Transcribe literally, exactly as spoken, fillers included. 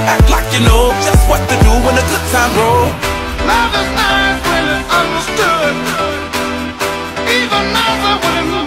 Act like you know just what to do when the good time roll. Love is nice when it's understood, even nicer when it's